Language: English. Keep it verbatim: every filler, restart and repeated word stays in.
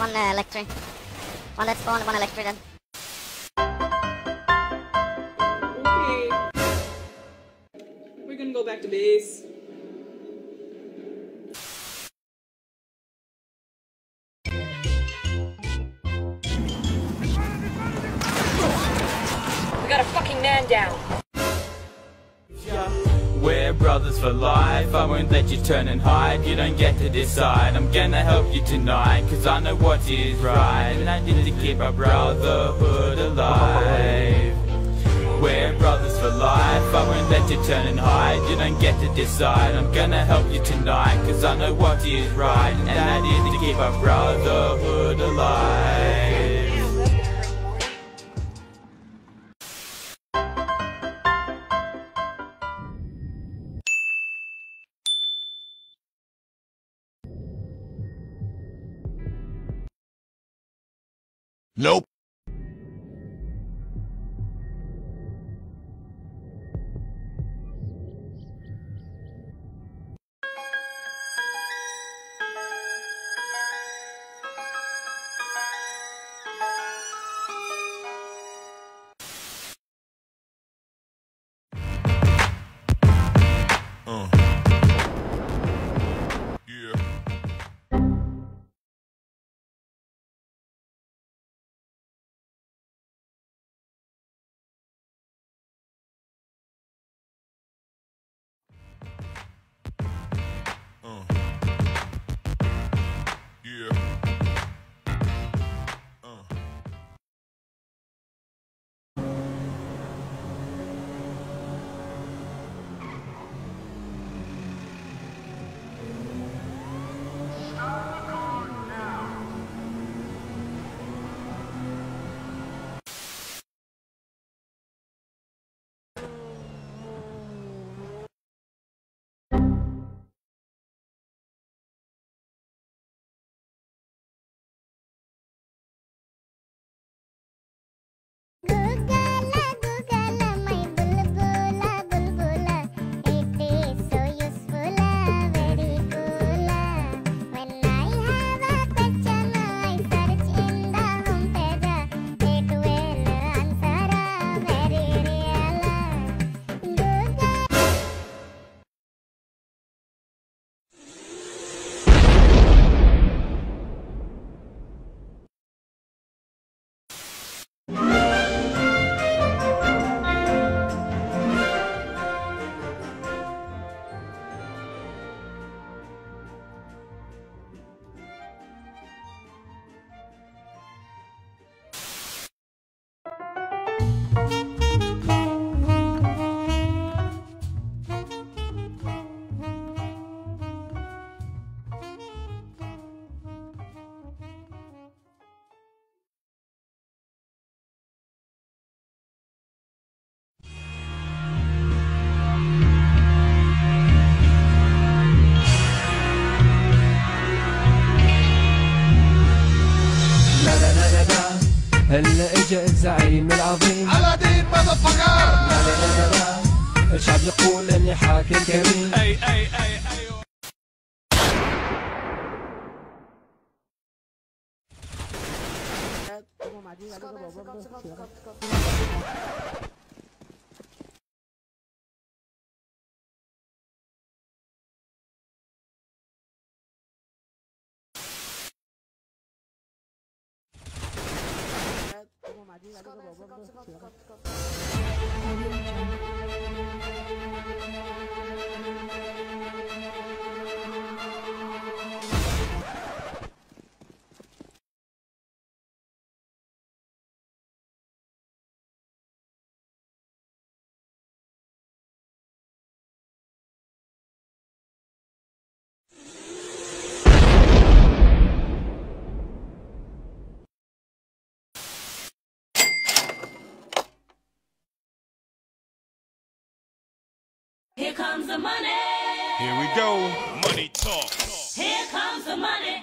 one uh, electric. One that spawned, one electric then. Okay. We're gonna go back to base. We got a fucking man down. We're brothers for life, I won't let you turn and hide. You don't get to decide, I'm gonna help you tonight, cause I know what is right, and I need to keep our brotherhood alive. We're brothers for life, I won't let you turn and hide. You don't get to decide, I'm gonna help you tonight, cause I know what is right, and I need to keep our brotherhood alive. Nope. Uh. Yeah. Uh. Yeah. Uh. هلا اجا الزعيم العظيم على دين مذفقة. الشعب يقول اني حاكم كريم. اي اي اي Here comes the money. Here we go. Money talk. Here comes the money.